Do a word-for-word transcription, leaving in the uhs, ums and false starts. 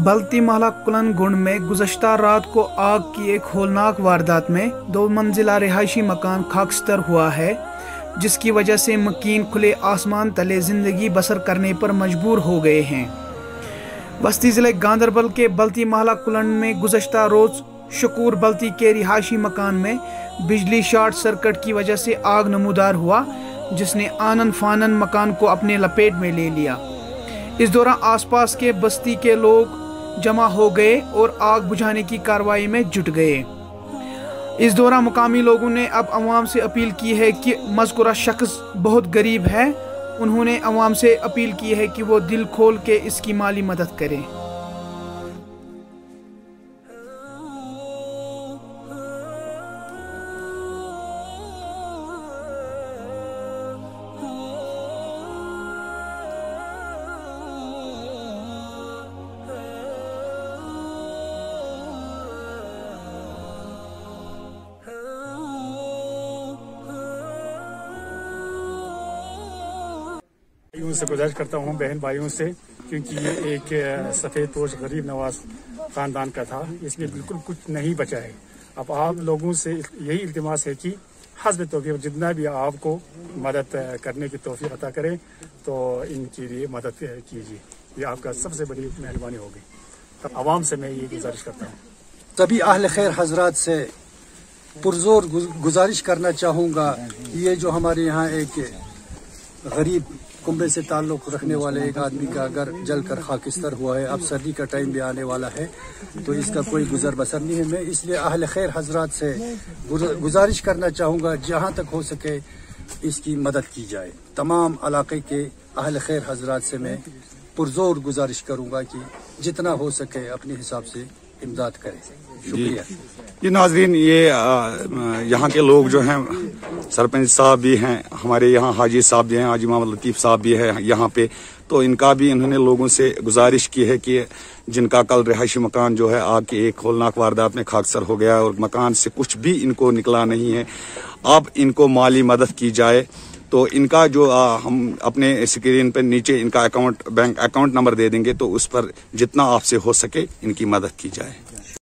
बल्ती महला कुलन गुंड में गुज़श्ता रात को आग की एक होलनाक वारदात में दो मंजिला रिहायशी मकान खाकस्तर हुआ है, जिसकी वजह से मकीन खुले आसमान तले ज़िंदगी बसर करने पर मजबूर हो गए हैं। बस्ती ज़िले गांदरबल के बल्ती महला कुलन में गुज़श्ता रोज़ शकूर बल्ती के रिहायशी मकान में बिजली शॉर्ट सर्किट की वजह से आग नमूदार हुआ, जिसने आनन फानन मकान को अपने लपेट में ले लिया। इस दौरान आसपास के बस्ती के लोग जमा हो गए और आग बुझाने की कार्रवाई में जुट गए। इस दौरान मुकामी लोगों ने अब अवाम से अपील की है कि मज़कूरा शख्स बहुत गरीब है। उन्होंने अवाम से अपील की है कि वो दिल खोल के इसकी माली मदद करें। से गुजारिश करता हूँ बहन भाइयों से, क्योंकि ये एक सफ़ेद पोश गरीब नवाज ख़ानदान का था, इसमें बिल्कुल कुछ नहीं बचा है। अब आप लोगों से यही इल्तिमास है कि हस्ब तौफीक जितना भी आपको मदद करने की तौफीक अता करें तो इनके लिए मदद कीजिए। ये आपका सबसे बड़ी मेहरबानी होगी। तब आवाम से मैं ये गुजारिश करता हूँ। तभी अहले खैर हजरात से पुरजोर गुजारिश करना चाहूँगा, ये जो हमारे यहाँ एक गरीब कुंबे से ताल्लुक़ रखने वाले एक आदमी का घर जलकर खाकिस्तर हुआ है, अब सर्दी का टाइम भी आने वाला है, तो इसका कोई गुजर बसर नहीं है। मैं इसलिए अहले खैर हजरात से गुजारिश करना चाहूँगा, जहाँ तक हो सके इसकी मदद की जाए। तमाम इलाके के अहले खैर हजरात से मैं पुरजोर गुजारिश करूँगा कि जितना हो सके अपने हिसाब से इमदाद करें। शुक्रिया। ये नाजरीन, ये यहाँ के लोग जो हैं, सरपंच साहब भी हैं, हमारे यहाँ हाजी साहब भी हैं, हाजी मोहम्मद लतीफ़ साहब भी हैं यहाँ पे, तो इनका भी इन्होंने लोगों से गुजारिश की है कि जिनका कल रिहायशी मकान जो है आग की एक होलनाक वारदात में खाकसर हो गया और मकान से कुछ भी इनको निकला नहीं है, अब इनको माली मदद की जाए। तो इनका जो आ, हम अपने स्क्रीन पर नीचे इनका अकाउंट बैंक अकाउंट नंबर दे देंगे, तो उस पर जितना आपसे हो सके इनकी मदद की जाए।